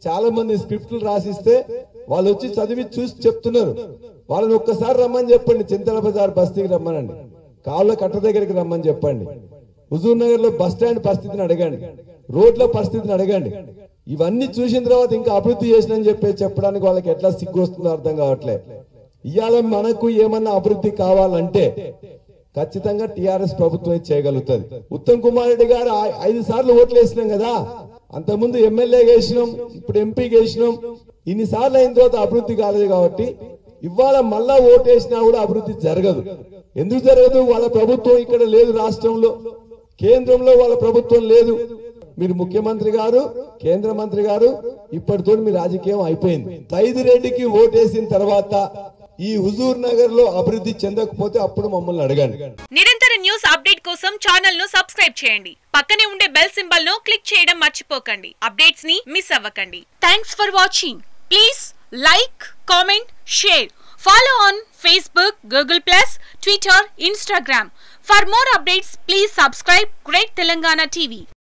చాలా మంది స్క్రిప్ట్లు రాసిస్తే వాళ్ళు వచ్చి చదివి చూసి చెప్తున్నారు. వాళ్ళని ఒక్కసారి రమ్మని చెప్పండి, చింతల బజార్ బస్తీకి రమ్మనండి, కాళ్ళ కట్ట దగ్గరికి రమ్మని చెప్పండి, హుజూర్ నగర్ లో బస్ స్టాండ్ పరిస్థితిని అడగండి, రోడ్ల పరిస్థితిని అడగండి. ఇవన్నీ చూసిన తర్వాత ఇంకా అభివృద్ధి చేసినని చెప్పడానికి వాళ్ళకి ఎట్లా సిగ్గు వస్తుందో అర్థం కావట్లే. ఇవాళ మనకు ఏమన్నా అభివృద్ధి కావాలంటే ఖచ్చితంగా టిఆర్ఎస్ ప్రభుత్వం చేయగలుగుతుంది. ఉత్తమ్ కుమార్ రెడ్డి గారు 5 సార్లు ఓట్లు వేసినాం కదా, అంతకుముందు ఎమ్మెల్యేగా వేసినాం, ఇప్పుడు ఎంపీగా వేసినాం. ఇన్నిసార్లు అయిన తర్వాత అభివృద్ధి కాలేదు కాబట్టి ఇవాళ మళ్ళా ఓటేసినా కూడా అభివృద్ధి జరగదు. ఎందుకు జరగదు? వాళ్ళ ప్రభుత్వం ఇక్కడ లేదు, రాష్ట్రంలో కేంద్రంలో వాళ్ళ ప్రభుత్వం లేదు. మీరు ముఖ్యమంత్రి గారు, కేంద్ర మంత్రి గారు, ఇప్పటితో మీ రాజకీయం అయిపోయింది. సైదిరెడ్డికి ఓటేసిన తర్వాత ఈ హుజూర్ నగర్ లో అభివృద్ధి చెందకపోతే అప్పుడు మమ్మల్ని అడగండి. నిరంతర న్యూస్ అప్డేట్ కోసం ఛానల్ ను సబ్స్క్రైబ్ చేయండి. పక్కనే ఉండే బెల్ సింబల్ ను క్లిక్ చేయడం మర్చిపోకండి. అప్డేట్స్ ని మిస్ అవ్వకండి. Thanks for watching. Please like, comment, share. Follow on Facebook, Google+, Twitter, Instagram. For more updates, please subscribe Great Telangana TV.